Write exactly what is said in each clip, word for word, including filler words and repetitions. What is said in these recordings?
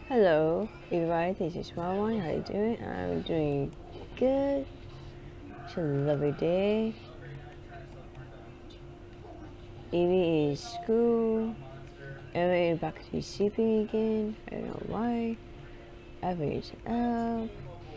Hello, everybody. This is Small One. How you doing? I'm doing good. It's a lovely day. Evie is school. Emma is back to sleeping again. I don't know why. Abby is up.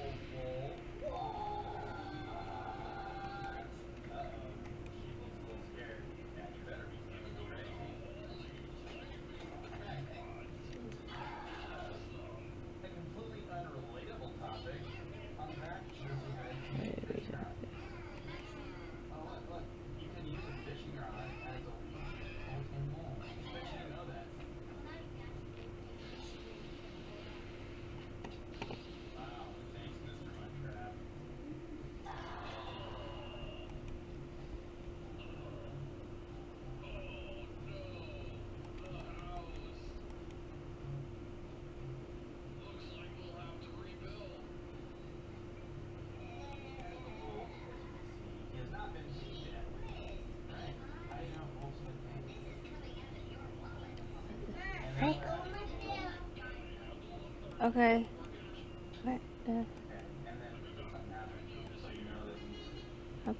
Okay. What the? Up.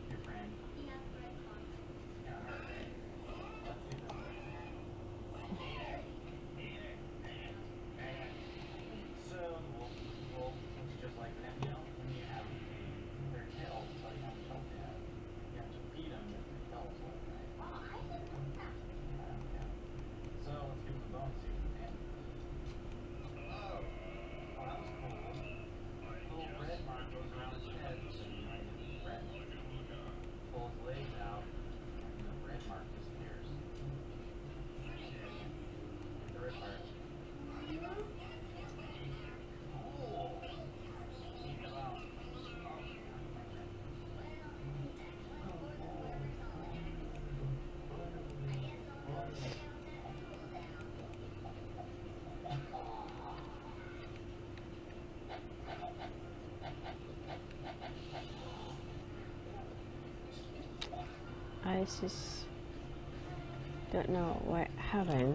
I just don't know what happened.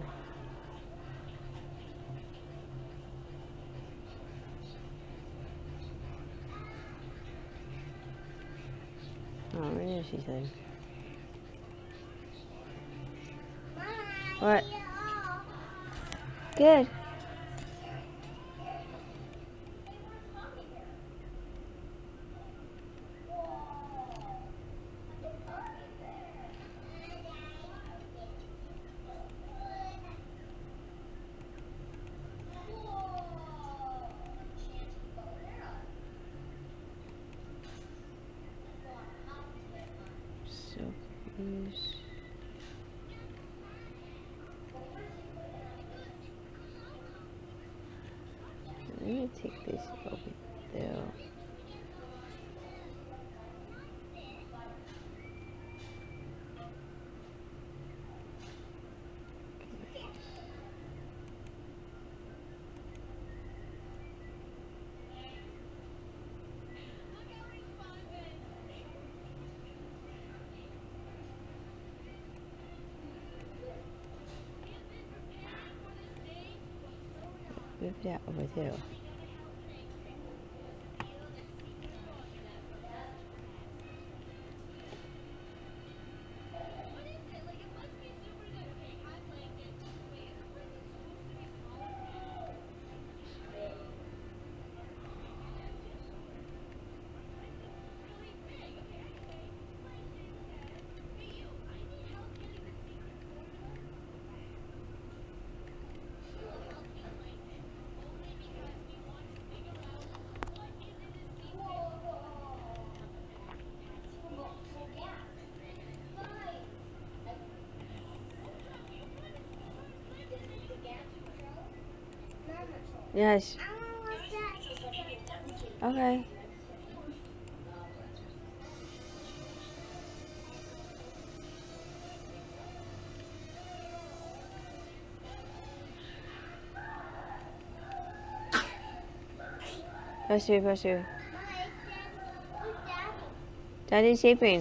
Oh, really? She said. What? Good. So confused. Let me take this over there. Move that over there. Yes. Okay. Bless you, bless you. Daddy's sleeping.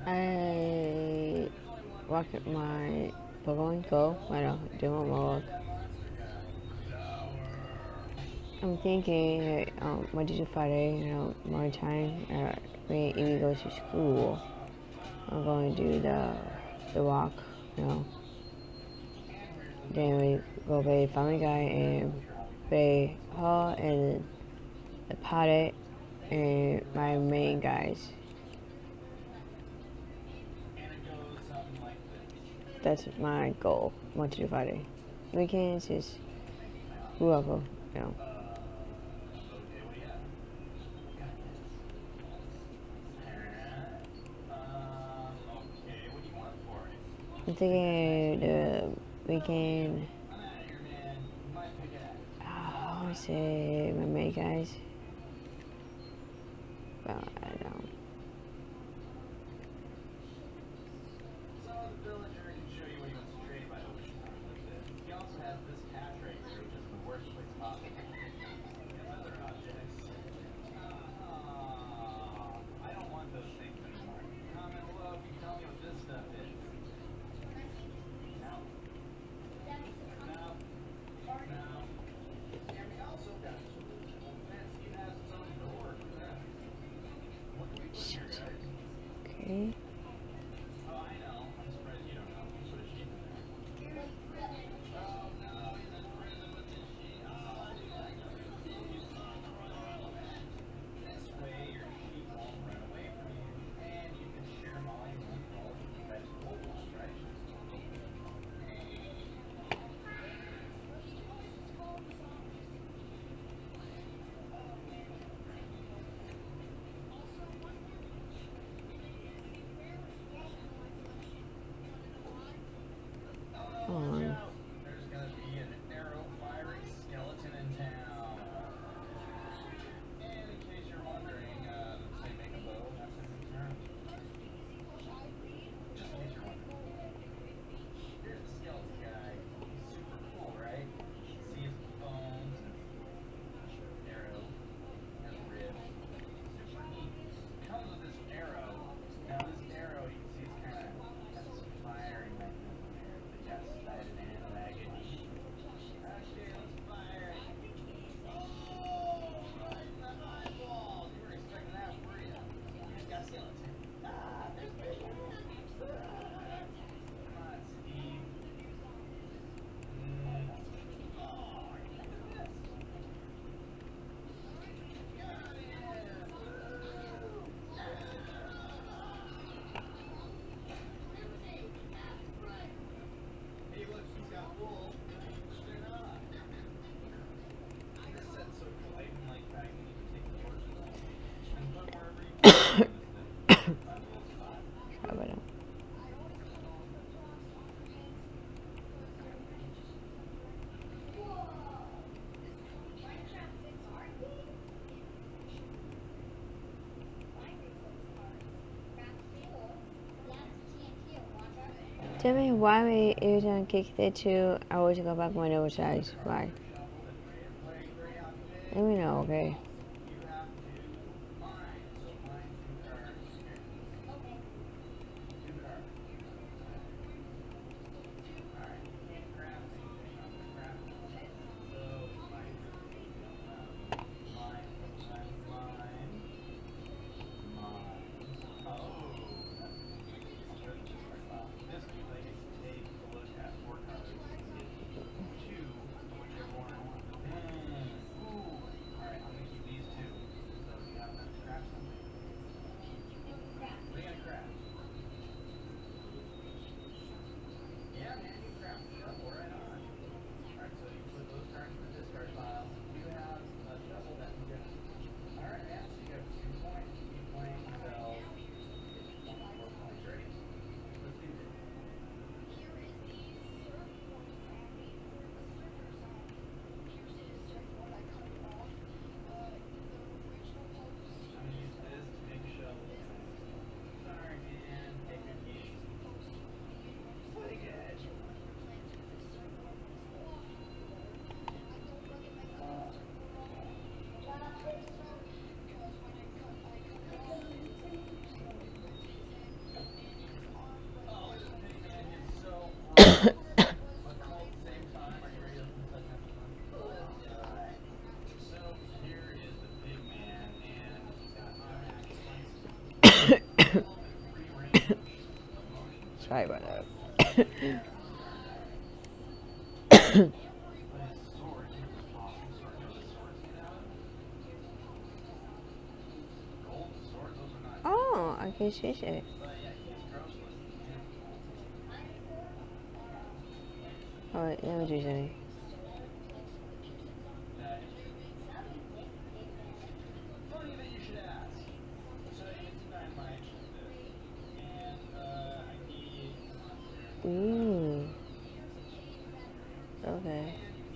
I walk my Pokemon Go. I don't do my walk. I'm thinking um, Monday to Friday, you know, more time. Uh, when Amy goes to school, I'm going to do the the walk, you know. Then we go play Family Guy and play Hall and the Potted and my main guys. That's my goal, Monday to Friday. Weekends is whoever, you know. I'm thinking the weekend. Oh, I would say my main guys. Well, I don't. Okay. On. Tell me why we every time kick it to I always go back my double size. Why? Let me know, okay? Sorry about that. Oh, I can switch it. Oh, wait, let me do something. Ooh. Okay.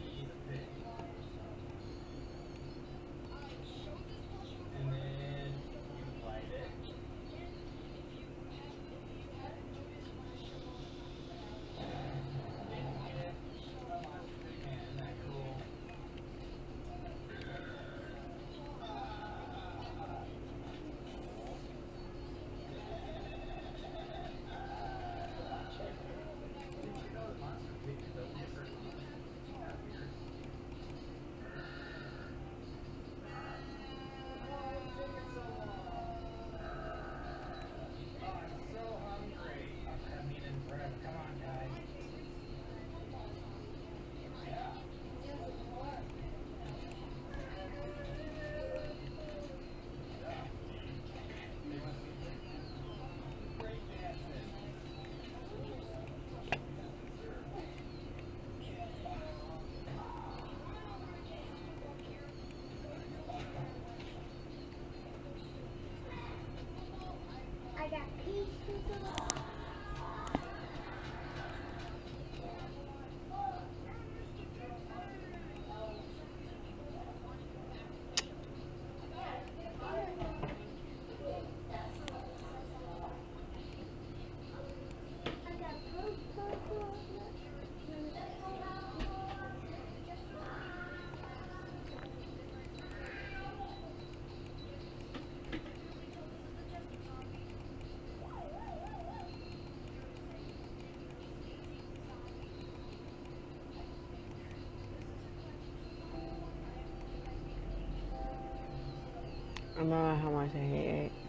I remember how much I hate it.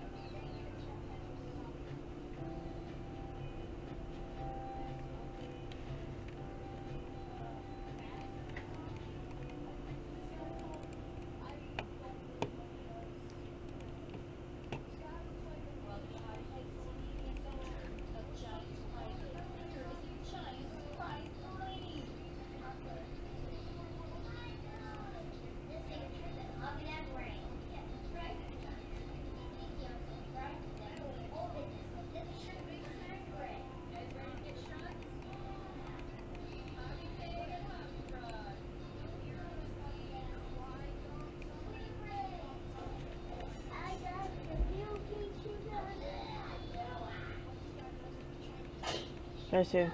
That's it.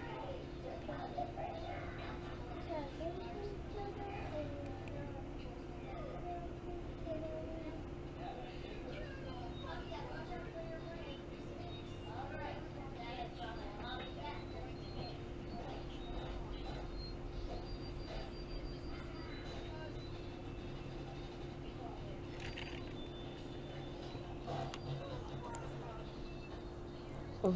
Oh.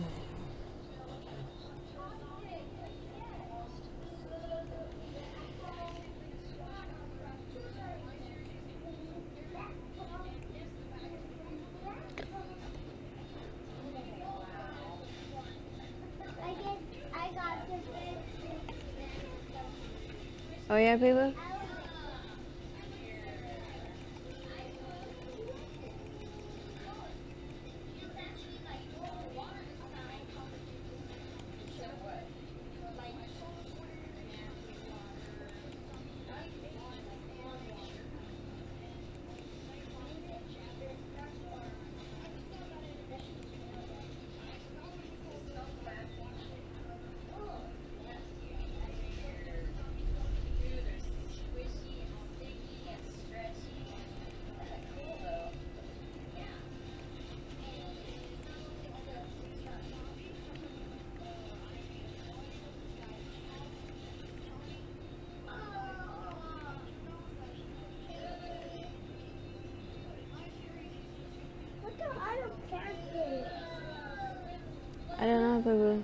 Oh yeah, people? don't know, boo boo.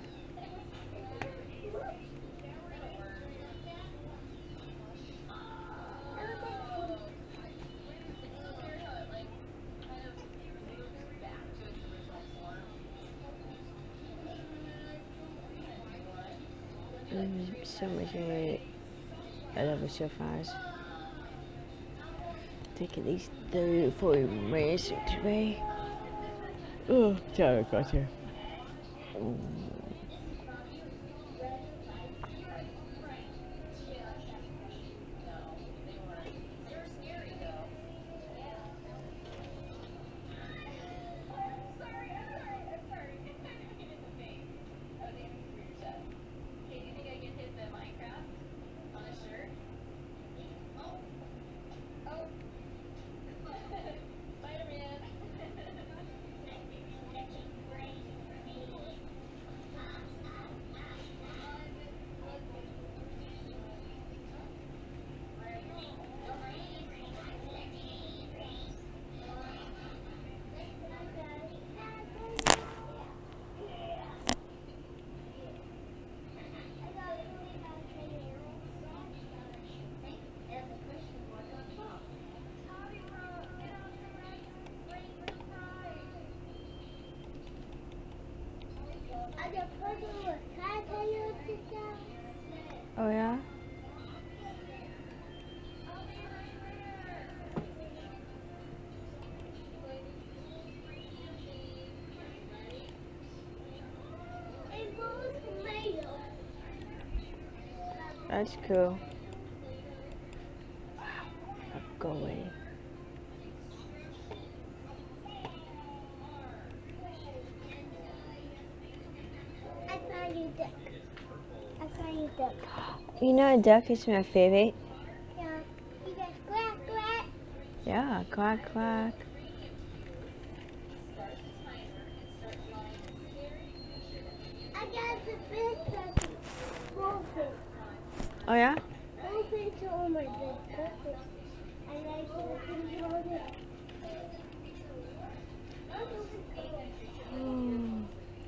Mm, so much I I love it so fast. Take at least thirty to forty minutes today. Oh, sorry, I got here. Mm. Oh yeah? That's cool. Wow, go away. I found you duck. I found you duck. You know, a duck is my favorite. Yeah. You guys quack quack. Yeah, quack quack. I got the big ducky. Open. Oh yeah? Open to all my big ducky. I like open to all the. Mm.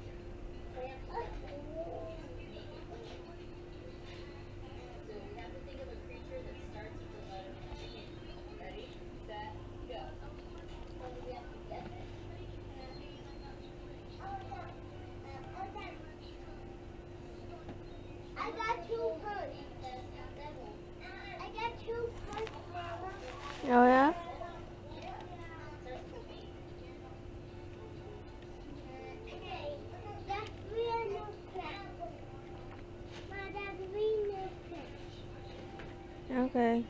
I got two punch. I got two punch, Mama. Oh yeah? Okay, that's real no crack. Ma, that's real no crack. Okay.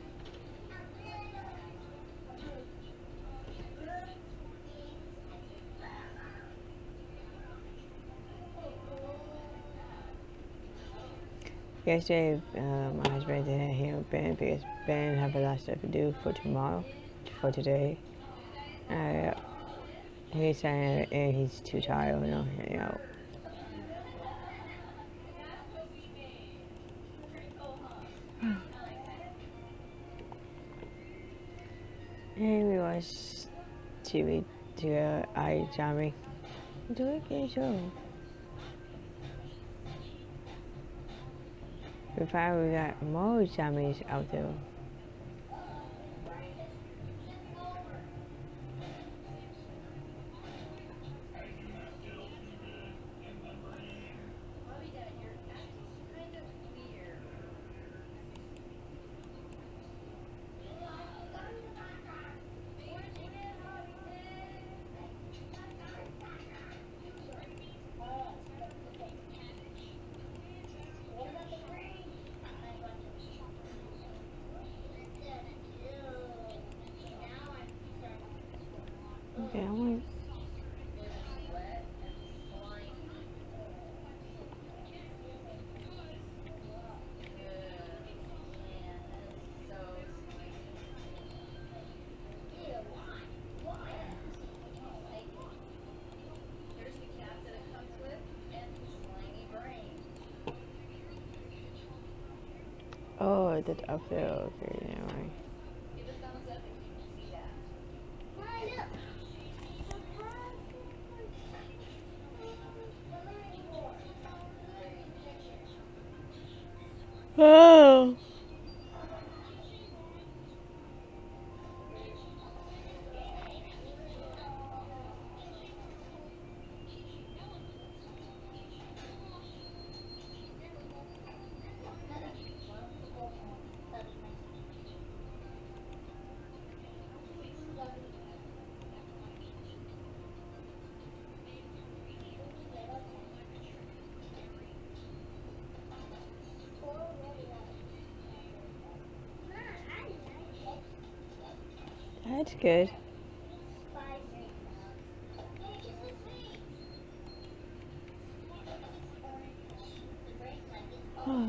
Yesterday, uh, my husband didn't hear Ben because Ben have a lot of stuff to do for tomorrow, for today. Uh, he's saying uh, he's too tired, you know, you know. And we watched T V together. I, Jamie. Do it again, show. We finally got more Jammies out there. Okay, I want. Oh, that's up there. Okay, anyway. Oh. That's good. Oh.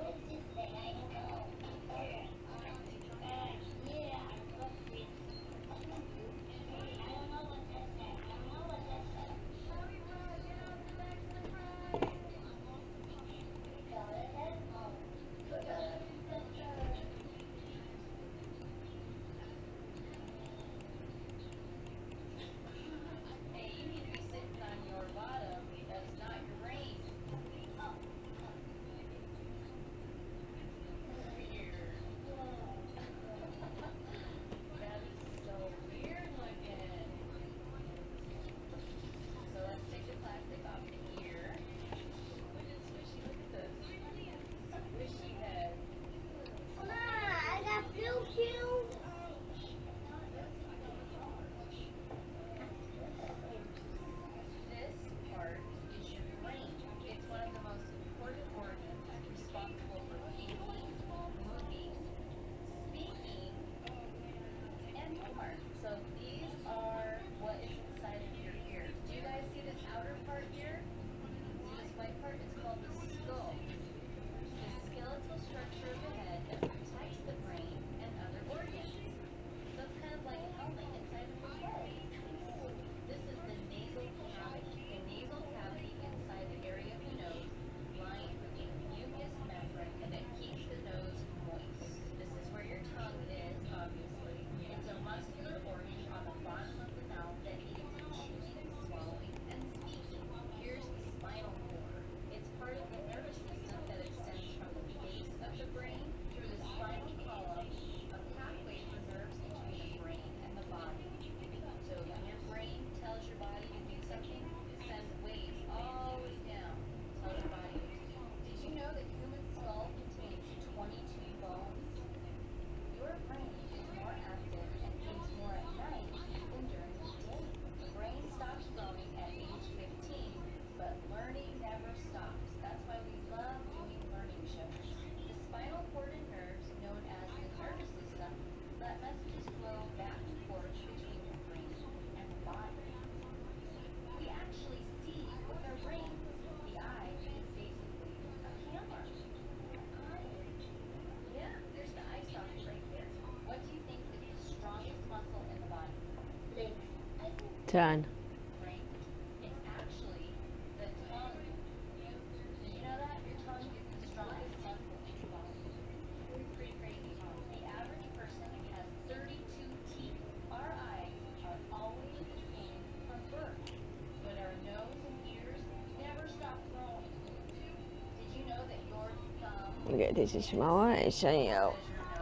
Done. Okay, this is smaller and shiny out.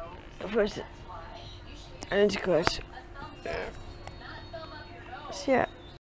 First, and it's good. Yeah.